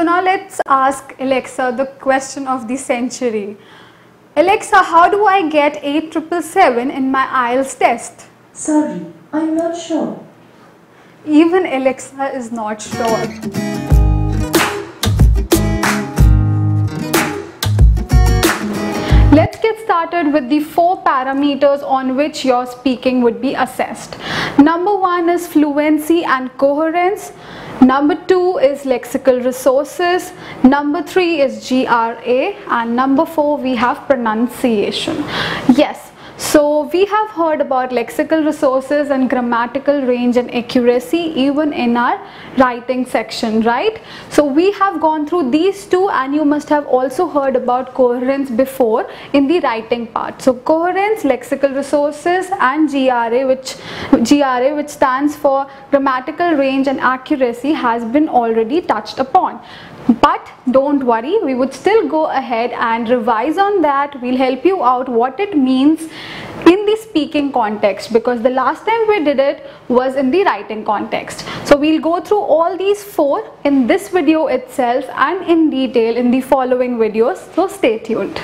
So now let's ask Alexa the question of the century. Alexa, how do I get 8777 in my IELTS test? Sorry, I'm not sure. Even Alexa is not sure. Let's get started with the 4 parameters on which your speaking would be assessed. Number 1 is fluency and coherence. Number 2 is lexical resources. Number 3 is GRA. And number 4 we have pronunciation. Yes. So we have heard about lexical resources and grammatical range and accuracy even in our writing section, right? So we have gone through these two, and you must have also heard about coherence before in the writing part. So coherence, lexical resources, and GRA which stands for grammatical range and accuracy has been already touched upon. But don't worry, we would still go ahead and revise on that. We'll help you out what it means in the speaking context, because the last time we did it was in the writing context. So we'll go through all these 4 in this video itself and in detail in the following videos, so stay tuned.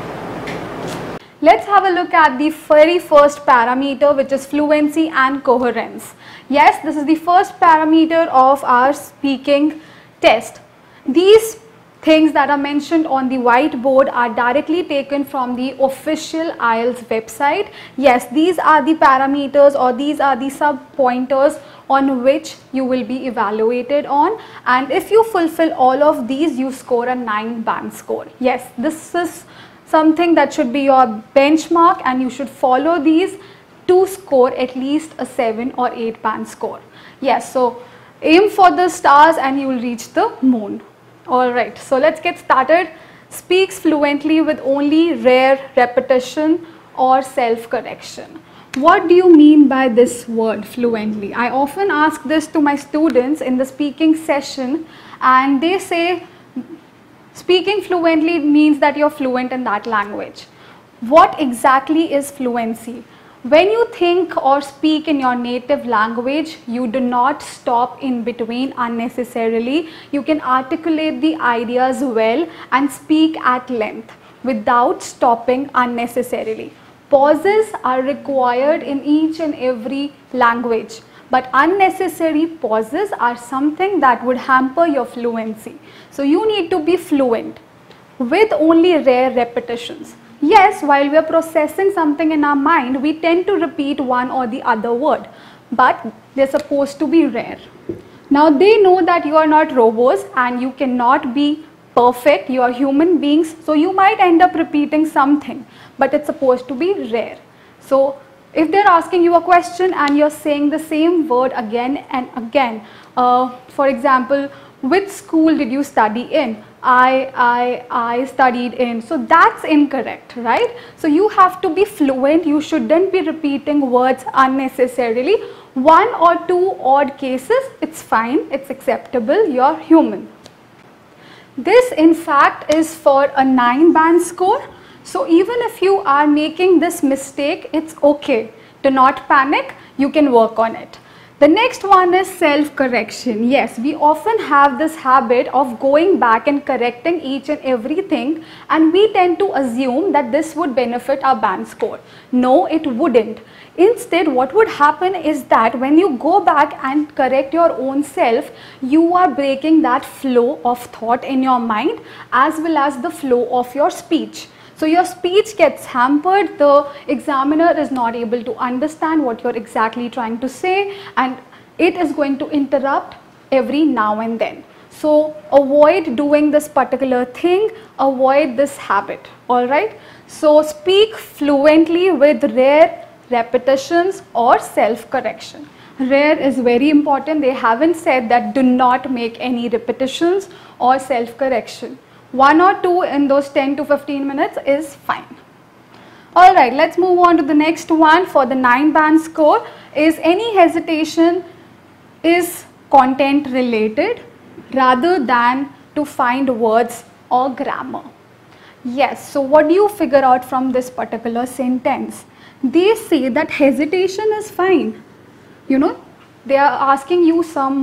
Let's have a look at the very first parameter, which is fluency and coherence. Yes, this is the first parameter of our speaking test. These things that are mentioned on the whiteboard are directly taken from the official IELTS website. Yes, these are the parameters, or these are the sub pointers on which you will be evaluated on, and if you fulfill all of these, you score a 9 band score. Yes, this is something that should be your benchmark, and you should follow these to score at least a 7 or 8 band score. Yes, so aim for the stars and you will reach the moon. Alright, so let's get started. Speaks fluently with only rare repetition or self-correction. What do you mean by this word, fluently? I often ask this to my students in the speaking session, and they say speaking fluently means that you're fluent in that language. What exactly is fluency? When you think or speak in your native language, you do not stop in between unnecessarily. You can articulate the ideas well and speak at length without stopping unnecessarily. Pauses are required in each and every language, but unnecessary pauses are something that would hamper your fluency. So you need to be fluent with only rare repetitions. Yes, while we are processing something in our mind, we tend to repeat one or the other word, but they're supposed to be rare. Now they know that you are not robots and you cannot be perfect, you are human beings, so you might end up repeating something, but it's supposed to be rare. So if they're asking you a question and you're saying the same word again and again, for example, which school did you study in? I studied in. So that's incorrect, right? So you have to be fluent. You shouldn't be repeating words unnecessarily. 1 or 2 odd cases, it's fine, it's acceptable, you're human. This in fact is for a 9 band score. So even if you are making this mistake, it's okay. Do not panic, you can work on it. The next one is self-correction. Yes, we often have this habit of going back and correcting each and everything, and we tend to assume that this would benefit our band score. No, it wouldn't. Instead, what would happen is that when you go back and correct your own self, you are breaking that flow of thought in your mind as well as the flow of your speech. So your speech gets hampered, the examiner is not able to understand what you're exactly trying to say, and it is going to interrupt every now and then. So avoid doing this particular thing, avoid this habit, alright? So speak fluently with rare repetitions or self-correction. Rare is very important. They haven't said that do not make any repetitions or self-correction. 1 or 2 in those 10 to 15 minutes is fine. Alright, let's move on to the next one. For the 9 band score, is any hesitation is content related rather than to find words or grammar. Yes, so what do you figure out from this particular sentence? They say that hesitation is fine. You know, they are asking you some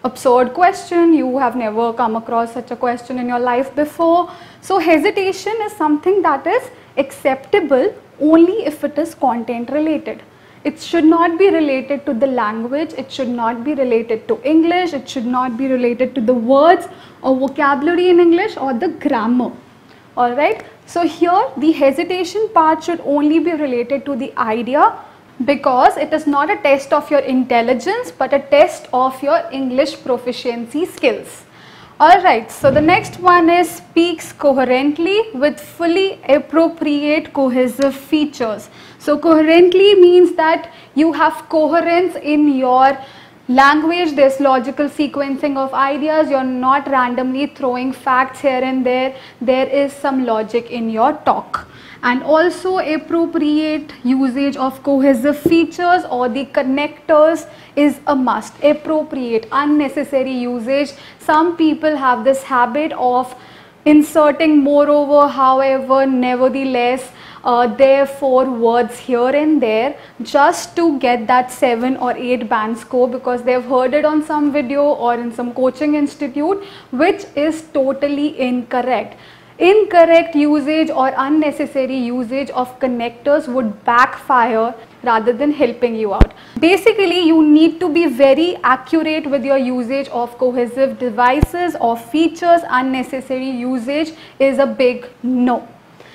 absurd question. You have never come across such a question in your life before. So hesitation is something that is acceptable only if it is content related. It should not be related to the language, it should not be related to English, it should not be related to the words or vocabulary in English or the grammar. Alright, so here the hesitation part should only be related to the idea, because it is not a test of your intelligence but a test of your English proficiency skills. Alright, so the next one is speaks coherently with fully appropriate cohesive features. So coherently means that you have coherence in your language, there's logical sequencing of ideas, you're not randomly throwing facts here and there is some logic in your talk. And also appropriate usage of cohesive features or the connectors is a must. Appropriate, unnecessary usage. Some people have this habit of inserting moreover, however, nevertheless, therefore words here and there just to get that 7 or 8 band score, because they've heard it on some video or in some coaching institute, which is totally incorrect. Incorrect usage or unnecessary usage of connectors would backfire rather than helping you out. Basically, you need to be very accurate with your usage of cohesive devices or features. Unnecessary usage is a big no.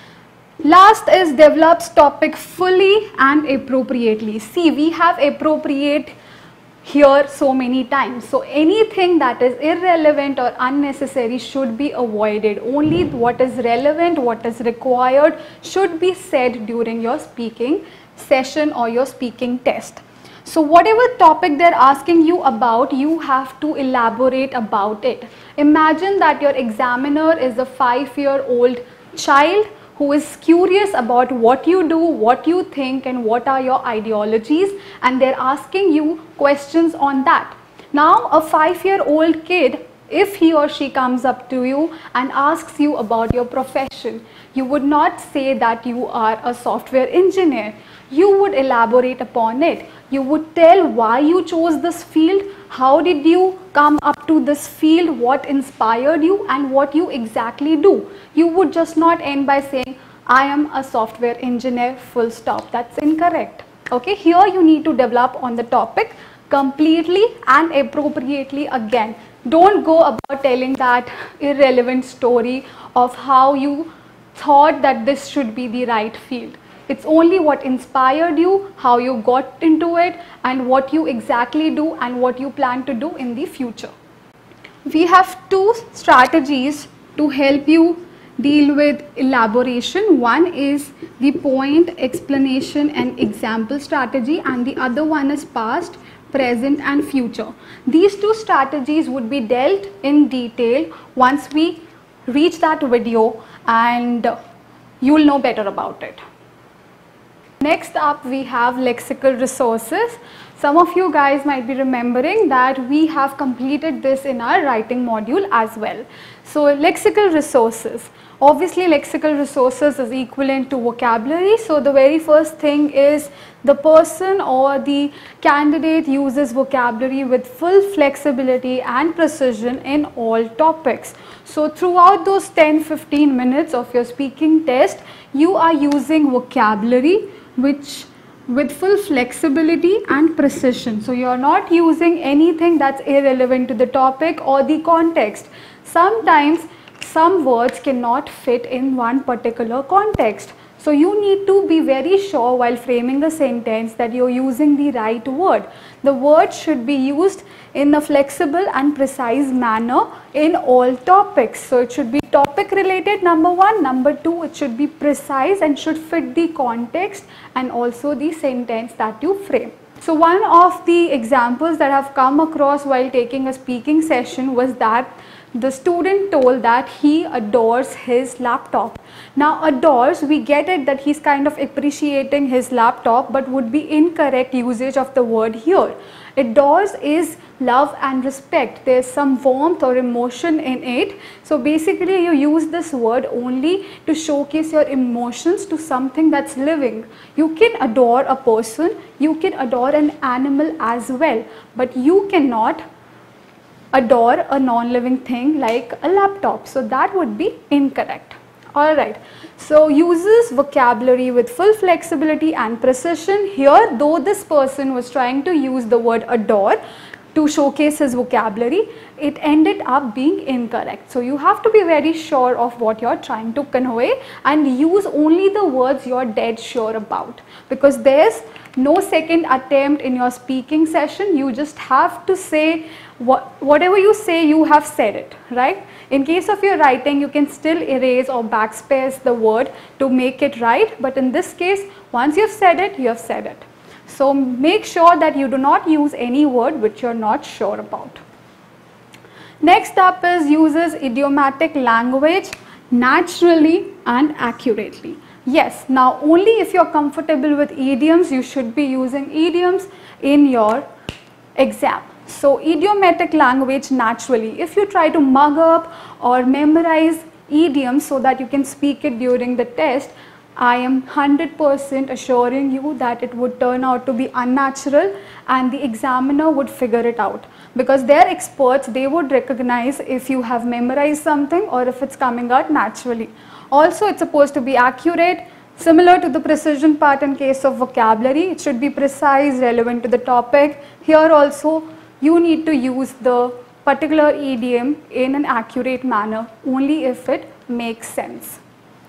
Last is develops topic fully and appropriately. See, we have appropriate here so many times. So anything that is irrelevant or unnecessary should be avoided. Only what is relevant, what is required should be said during your speaking session or your speaking test. So whatever topic they're asking you about, you have to elaborate about it. Imagine that your examiner is a 5-year-old child who is curious about what you do, what you think, and what are your ideologies, and they're asking you questions on that. Now a 5-year-old kid, if he or she comes up to you and asks you about your profession, you would not say that you are a software engineer. You would elaborate upon it. You would tell why you chose this field, how did you come up to this field, what inspired you, and what you exactly do. You would just not end by saying, I am a software engineer, full stop. That's incorrect. Okay, here you need to develop on the topic completely and appropriately again. Don't go about telling that irrelevant story of how you thought that this should be the right field. It's only what inspired you, how you got into it, and what you exactly do and what you plan to do in the future. We have 2 strategies to help you deal with elaboration. One is the point, explanation and example strategy, and the other one is past, present and future. These 2 strategies would be dealt in detail once we reach that video, and you'll know better about it. Next up we have lexical resources. Some of you guys might be remembering that we have completed this in our writing module as well. So lexical resources. Obviously lexical resources is equivalent to vocabulary. So the very first thing is the person or the candidate uses vocabulary with full flexibility and precision in all topics. So throughout those 10-15 minutes of your speaking test, you are using vocabulary which with full flexibility and precision. So you are not using anything that's irrelevant to the topic or the context. Sometimes some words cannot fit in one particular context. So you need to be very sure while framing a sentence that you're using the right word. The word should be used in a flexible and precise manner in all topics. So it should be topic related, number 1. Number 2, it should be precise and should fit the context and also the sentence that you frame. So one of the examples that I've come across while taking a speaking session was that the student told that he adores his laptop. Now adores, we get it that he's kind of appreciating his laptop, but would be incorrect usage of the word here. Adores is love and respect. There's some warmth or emotion in it. So basically you use this word only to showcase your emotions to something that's living. You can adore a person, you can adore an animal as well, but you cannot adore a non-living thing like a laptop. So that would be incorrect. Alright, so uses vocabulary with full flexibility and precision. Here, though this person was trying to use the word adore to showcase his vocabulary, it ended up being incorrect. So you have to be very sure of what you're trying to convey and use only the words you're dead sure about, because there's no second attempt in your speaking session. You just have to say whatever you say, you have said it, right? In case of your writing, you can still erase or backspace the word to make it right, but in this case, once you've said it, you have said it. So make sure that you do not use any word which you're not sure about. Next up is uses idiomatic language naturally and accurately. Yes, now only if you're comfortable with idioms, you should be using idioms in your exam. So idiomatic language naturally. If you try to mug up or memorize idioms so that you can speak it during the test, I am 100% assuring you that it would turn out to be unnatural and the examiner would figure it out, because they're experts. They would recognize if you have memorized something or if it's coming out naturally. Also, it's supposed to be accurate, similar to the precision part in case of vocabulary. It should be precise, relevant to the topic. Here also, you need to use the particular idiom in an accurate manner only if it makes sense.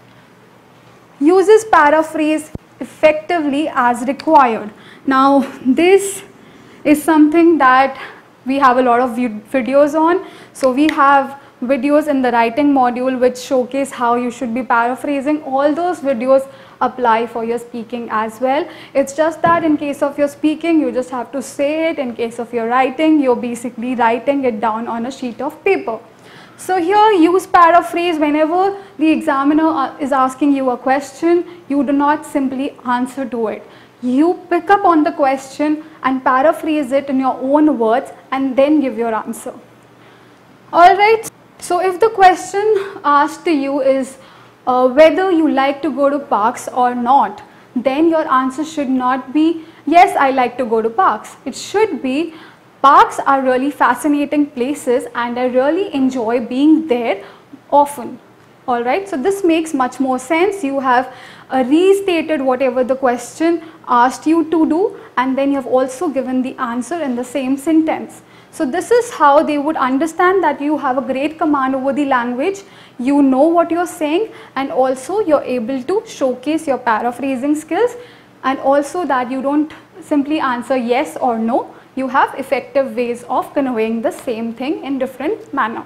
Uses paraphrase effectively as required. Now this is something that we have a lot of videos on. So we have videos in the writing module which showcase how you should be paraphrasing. All those videos apply for your speaking as well. It's just that in case of your speaking, you just have to say it. In case of your writing, you're basically writing it down on a sheet of paper. So here, use paraphrase whenever the examiner is asking you a question. You do not simply answer to it. You pick up on the question and paraphrase it in your own words and then give your answer. Alright, so if the question asked to you is whether you like to go to parks or not, then your answer should not be, yes, I like to go to parks. It should be, parks are really fascinating places and I really enjoy being there often. Alright, so this makes much more sense. You have restated whatever the question asked you to do, and then you have also given the answer in the same sentence. So this is how they would understand that you have a great command over the language, you know what you're saying, and also you're able to showcase your paraphrasing skills, and also that you don't simply answer yes or no. You have effective ways of conveying the same thing in different manner.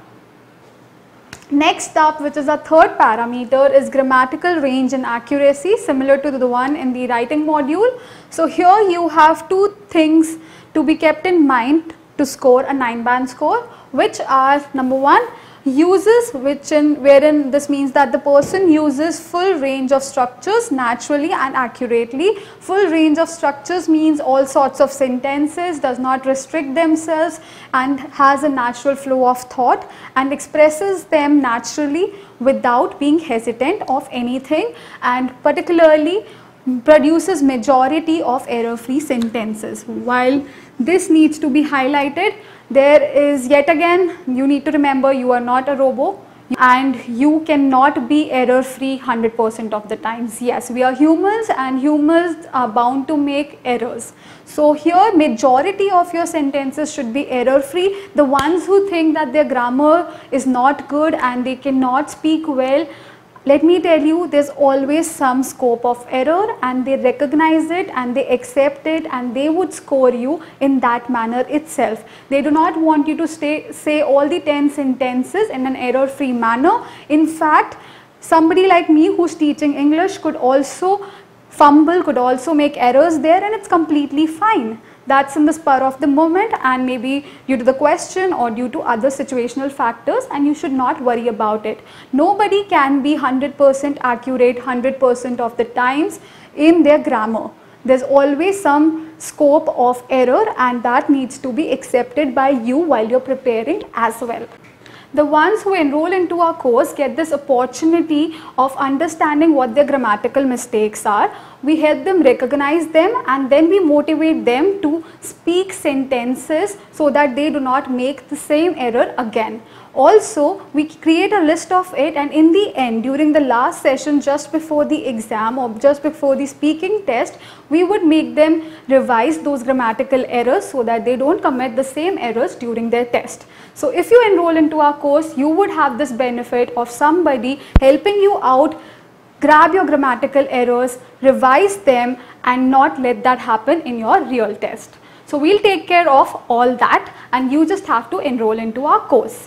Next up, which is a third parameter, is grammatical range and accuracy, similar to the one in the writing module. So here you have two things to be kept in mind to score a 9-band score, which are number one, uses wherein this means that the person uses full range of structures naturally and accurately. Full range of structures means all sorts of sentences, does not restrict themselves and has a natural flow of thought and expresses them naturally without being hesitant of anything, and particularly produces majority of error-free sentences. While this needs to be highlighted, there is yet again, you need to remember you are not a robot and you cannot be error-free 100% of the times. Yes, we are humans and humans are bound to make errors. So here majority of your sentences should be error-free. The ones who think that their grammar is not good and they cannot speak well, let me tell you, there's always some scope of error and they recognize it and they accept it and they would score you in that manner itself. They do not want you to say all the 10 sentences in an error-free manner. In fact, somebody like me who's teaching English could also fumble, could also make errors there, and it's completely fine. That's in the spur of the moment and maybe due to the question or due to other situational factors, and you should not worry about it. Nobody can be 100% accurate 100% of the times in their grammar. There's always some scope of error and that needs to be accepted by you while you're preparing as well. The ones who enroll into our course get this opportunity of understanding what their grammatical mistakes are, we help them recognize them, and then we motivate them to speak sentences so that they do not make the same error again. Also, we create a list of it, and in the end, during the last session just before the exam or just before the speaking test, we would make them revise those grammatical errors so that they don't commit the same errors during their test. So if you enroll into our course, you would have this benefit of somebody helping you out, grab your grammatical errors, revise them, and not let that happen in your real test. So we'll take care of all that, and you just have to enroll into our course.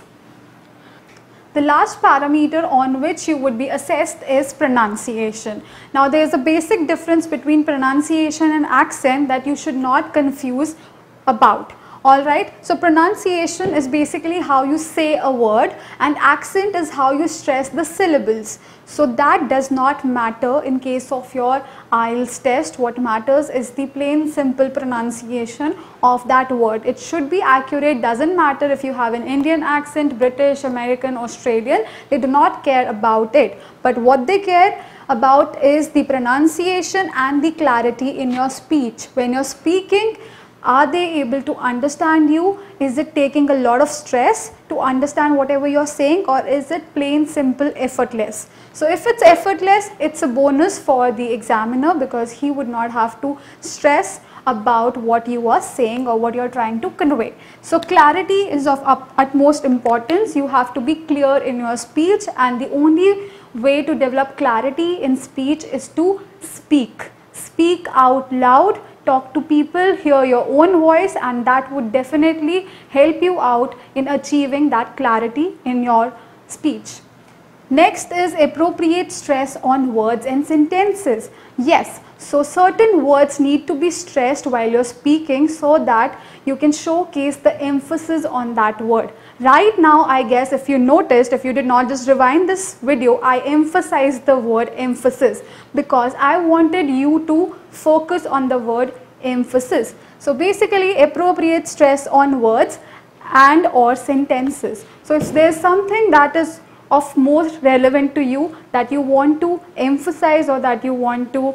The last parameter on which you would be assessed is pronunciation. Now there is a basic difference between pronunciation and accent that you should not confuse about. Alright, so pronunciation is basically how you say a word, and accent is how you stress the syllables. So that does not matter in case of your IELTS test. What matters is the plain simple pronunciation of that word. It should be accurate, doesn't matter if you have an Indian accent, British, American, Australian, they do not care about it. But what they care about is the pronunciation and the clarity in your speech. When you're speaking, are they able to understand you? Is it taking a lot of stress to understand whatever you're saying, or is it plain simple effortless? So if it's effortless, it's a bonus for the examiner because he would not have to stress about what you are saying or what you're trying to convey. So clarity is of utmost importance. You have to be clear in your speech, and the only way to develop clarity in speech is to speak. Speak out loud. Talk to people, hear your own voice, and that would definitely help you out in achieving that clarity in your speech. Next is appropriate stress on words and sentences. Yes, so certain words need to be stressed while you're speaking so that you can showcase the emphasis on that word. Right now, I guess if you noticed, if you did not just rewind this video, I emphasized the word emphasis because I wanted you to focus on the word emphasis. So basically, appropriate stress on words and or sentences. So if there is something that is of most relevant to you that you want to emphasize or that you want to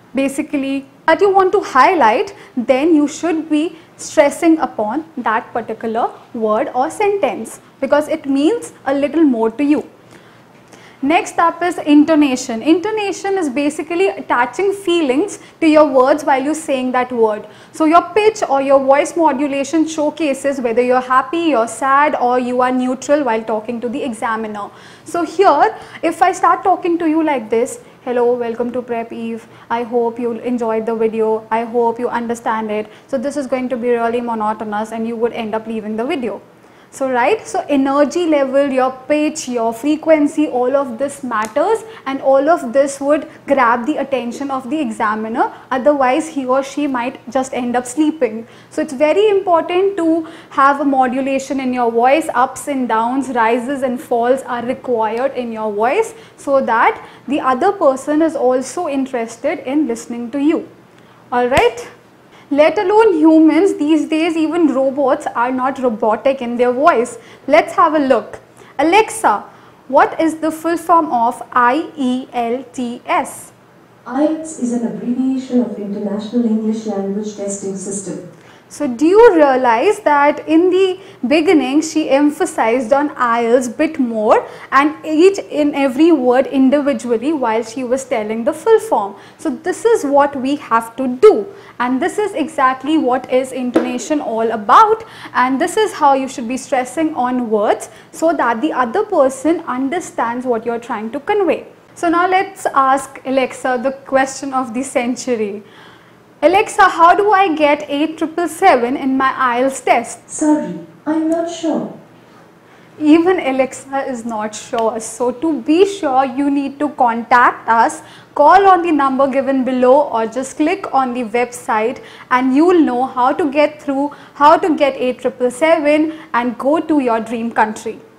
highlight, then you should be stressing upon that particular word or sentence because it means a little more to you. Next up is intonation. Intonation is basically attaching feelings to your words while you're saying that word. So your pitch or your voice modulation showcases whether you're happy, you're sad, or you are neutral while talking to the examiner. So here, if I start talking to you like this, hello, welcome to PrepEve. I hope you enjoyed the video. I hope you understand it. So this is going to be really monotonous and you would end up leaving the video. So right, so energy level, your pitch, your frequency, all of this matters, and all of this would grab the attention of the examiner. Otherwise, he or she might just end up sleeping. So it's very important to have a modulation in your voice. Ups and downs, rises and falls are required in your voice so that the other person is also interested in listening to you. All right. Let alone humans, these days even robots are not robotic in their voice. Let's have a look. Alexa, what is the full form of IELTS? IELTS is an abbreviation of International English Language Testing System. So do you realize that in the beginning she emphasized on IELTS bit more and each in every word individually while she was telling the full form. So this is what we have to do, and this is exactly what is intonation all about, and this is how you should be stressing on words so that the other person understands what you're trying to convey. So now let's ask Alexa the question of the century. Alexa, how do I get 8777 in my IELTS test? Sorry, I'm not sure. Even Alexa is not sure. So to be sure, you need to contact us, call on the number given below, or just click on the website and you will know how to get through, how to get 8777 and go to your dream country.